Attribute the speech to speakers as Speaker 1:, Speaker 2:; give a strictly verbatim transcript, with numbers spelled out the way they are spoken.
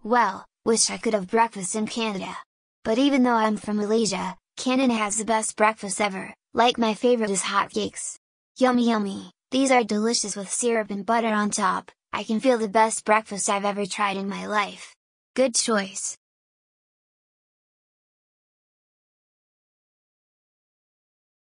Speaker 1: Well, wish I could have breakfast in Canada. But even though I'm from Malaysia, Canada has the best breakfast ever, like my favorite is hotcakes. Yummy yummy, these are delicious with syrup and butter on top. I can feel the best breakfast I've ever tried in my life. Good choice.